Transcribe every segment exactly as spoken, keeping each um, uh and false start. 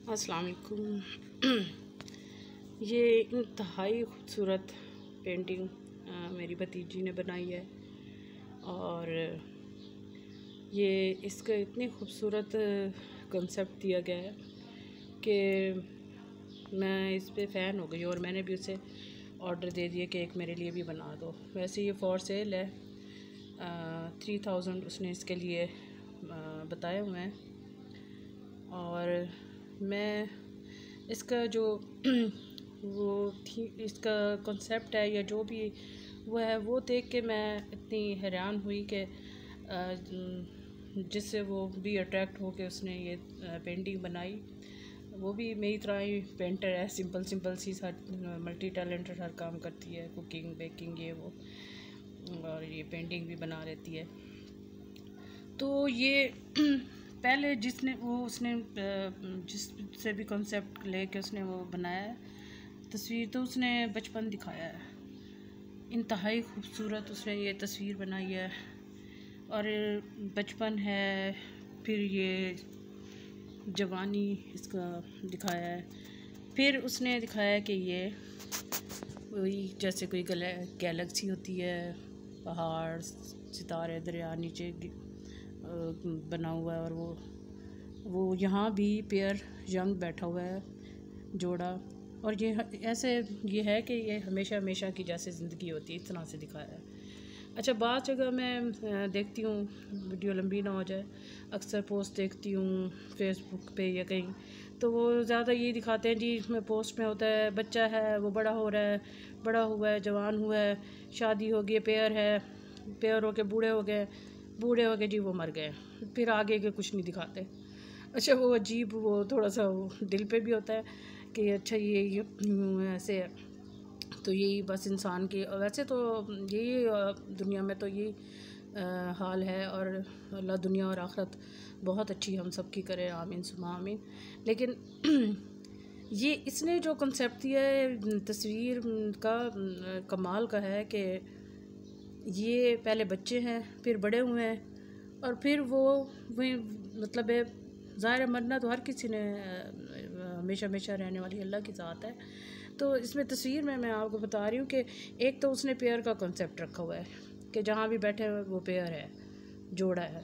अस्सलाम वालेकुम। ये इंतहाई खूबसूरत पेंटिंग आ, मेरी भतीजी ने बनाई है और ये इसका इतनी खूबसूरत कंसेप्ट दिया गया है कि मैं इस पे फ़ैन हो गई और मैंने भी उसे ऑर्डर दे दिया कि एक मेरे लिए भी बना दो। वैसे ये फॉर सेल है, थ्री थाउजेंड उसने इसके लिए आ, बताए हुए हैं और मैं इसका जो वो थी इसका कॉन्सेप्ट है या जो भी वो है वो देख के मैं इतनी हैरान हुई कि जिससे वो भी अट्रैक्ट हो के उसने ये पेंटिंग बनाई। वो भी मेरी तरह ही पेंटर है, सिंपल सिंपल सी मल्टी टैलेंटेड हर काम करती है, कुकिंग बेकिंग ये वो, और ये पेंटिंग भी बना लेती है। तो ये पहले जिसने वो उसने जिससे भी कॉन्सेप्ट लेके उसने वो बनाया है तस्वीर, तो उसने बचपन दिखाया है। इंतहाई खूबसूरत उसने ये तस्वीर बनाई है और बचपन है, फिर ये जवानी इसका दिखाया है, फिर उसने दिखाया कि ये वही जैसे कोई गैलेक्सी होती है, पहाड़ सितारे दरिया नीचे बना हुआ है और वो वो यहाँ भी पेयर यंग बैठा हुआ है जोड़ा, और ये ऐसे ये है कि ये हमेशा हमेशा की जैसे ज़िंदगी होती है इस तरह से दिखाया है। अच्छा, बात जगह मैं देखती हूँ, वीडियो लंबी ना हो जाए, अक्सर पोस्ट देखती हूँ फेसबुक पे या कहीं, तो वो ज़्यादा ये दिखाते हैं जी, इसमें पोस्ट में होता है बच्चा है वो बड़ा हो रहा है, बड़ा हुआ है, जवान हुआ है, शादी हो गई, पेयर है, पेयर हो के बूढ़े हो गए, बूढ़े हो गए जी वो मर गए, फिर आगे के कुछ नहीं दिखाते। अच्छा, वो अजीब, वो थोड़ा सा वो दिल पे भी होता है कि अच्छा ये, ये ऐसे है। तो यही बस इंसान की, वैसे तो यही दुनिया में तो यही हाल है, और अल्लाह दुनिया और आखिरत बहुत अच्छी हम सब की करे, आमीन सुमा आमीन। लेकिन ये इसने जो कंसेप्ट दिया है तस्वीर का, कमाल का है कि ये पहले बच्चे हैं, फिर बड़े हुए हैं, और फिर वो वही मतलब है, ज़ाहिर मरना तो हर किसी ने हमेशा हमेशा रहने वाली अल्लाह की ज़ात है। तो इसमें तस्वीर में मैं आपको बता रही हूँ कि एक तो उसने पेयर का कॉन्सेप्ट रखा हुआ है कि जहाँ भी बैठे हुए वो पेयर है, जोड़ा है,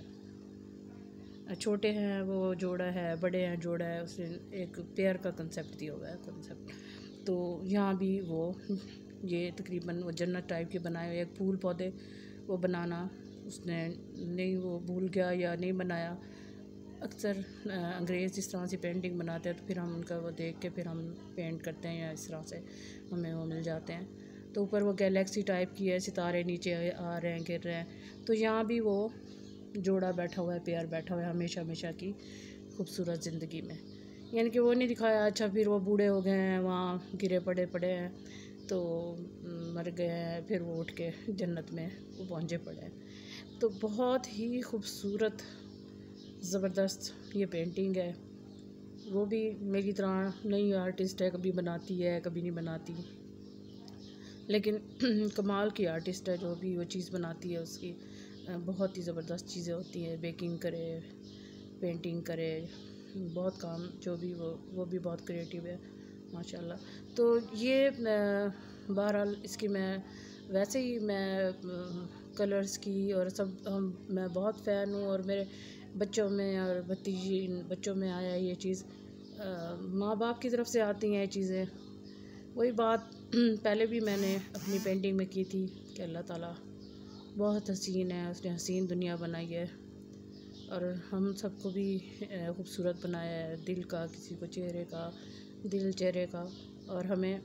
छोटे हैं वो जोड़ा है, बड़े हैं जोड़ा है, उसने एक पेयर का कंसेप्ट दिया हुआ है कंसेप्ट। तो यहाँ भी वो ये तकरीबन वो जन्नत टाइप के बनाए हुए, एक फूल पौधे वो बनाना उसने नहीं, वो भूल गया या नहीं बनाया। अक्सर अंग्रेज़ इस तरह से पेंटिंग बनाते हैं तो फिर हम उनका वो देख के फिर हम पेंट करते हैं या इस तरह से हमें वो मिल जाते हैं। तो ऊपर वो गैलेक्सी टाइप की है, सितारे नीचे आ रहे हैं, गिर रहे हैं, तो यहाँ भी वो जोड़ा बैठा हुआ है, पेयर बैठा हुआ है हमेशा हमेशा की खूबसूरत ज़िंदगी में। यानी कि वो नहीं दिखाया अच्छा फिर वो बूढ़े हो गए हैं, वहाँ गिरे पड़े पड़े हैं तो मर गए हैं, फिर वो उठ के जन्नत में वो पहुँचे पड़े हैं। तो बहुत ही खूबसूरत ज़बरदस्त ये पेंटिंग है। वो भी मेरी तरह नई आर्टिस्ट है, कभी बनाती है कभी नहीं बनाती, लेकिन कमाल की आर्टिस्ट है, जो भी वो चीज़ बनाती है उसकी बहुत ही ज़बरदस्त चीज़ें होती हैं। बेकिंग करे, पेंटिंग करे, बहुत काम जो भी वो वो भी बहुत क्रिएटिव है माशाल्लाह। तो ये बहरहाल इसकी मैं वैसे ही मैं कलर्स की और सब हम मैं बहुत फ़ैन हूँ, और मेरे बच्चों में और भतीजी बच्चों में आया ये चीज़, माँ बाप की तरफ से आती हैं ये चीज़ें। वही बात पहले भी मैंने अपनी पेंटिंग में की थी कि अल्लाह ताला बहुत हसीन है, उसने हसीन दुनिया बनाई है और हम सबको भी खूबसूरत बनाया है, दिल का, किसी को चेहरे का, दिल चेहरे का, और हमें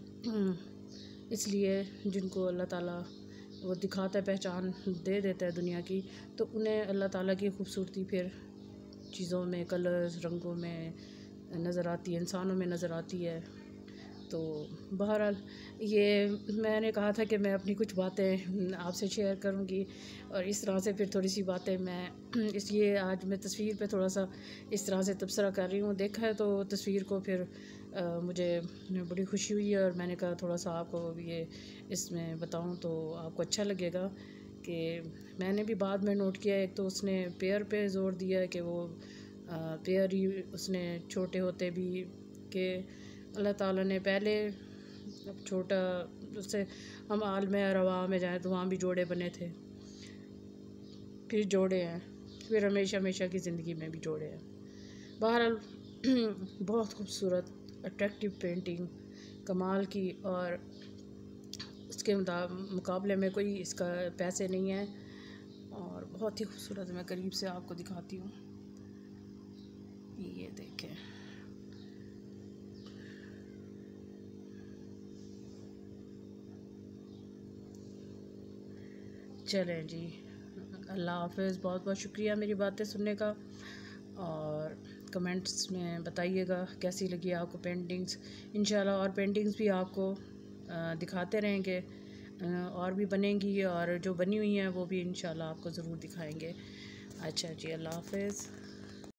इसलिए जिनको अल्लाह ताला वो दिखाता है, पहचान दे देता है दुनिया की, तो उन्हें अल्लाह ताला की खूबसूरती फिर चीज़ों में, कलर्स, रंगों में नज़र आती है, इंसानों में नज़र आती है। तो बहरहाल ये मैंने कहा था कि मैं अपनी कुछ बातें आपसे शेयर करूंगी, और इस तरह से फिर थोड़ी सी बातें मैं इसलिए आज मैं तस्वीर पे थोड़ा सा इस तरह से तबसरा कर रही हूँ। देखा है तो तस्वीर को फिर आ, मुझे बड़ी खुशी हुई है, और मैंने कहा थोड़ा सा आपको ये इसमें बताऊँ तो आपको अच्छा लगेगा कि मैंने भी बाद में नोट किया। एक तो उसने पेयर पे ज़ोर दिया है कि वो पेयर ही उसने छोटे होते भी कि अल्लाह ताला ने पहले छोटा उससे हम आलम रवा में जाएँ तो वहाँ भी जोड़े बने थे, फिर जोड़े हैं, फिर हमेशा हमेशा की ज़िंदगी में भी जोड़े हैं। बहरहाल बहुत खूबसूरत अट्रैक्टिव पेंटिंग कमाल की, और उसके मुकाबले में कोई इसका पैसे नहीं है, और बहुत ही खूबसूरत। मैं करीब से आपको दिखाती हूँ, ये देखें। चलें जी, अल्लाह हाफ़िज़। बहुत बहुत शुक्रिया मेरी बातें सुनने का, और कमेंट्स में बताइएगा कैसी लगी आपको पेंटिंग्स। इंशाल्लाह और पेंटिंग्स भी आपको दिखाते रहेंगे, और भी बनेंगी, और जो बनी हुई हैं वो भी इंशाल्लाह आपको ज़रूर दिखाएंगे। अच्छा जी, अल्लाह हाफ़िज़।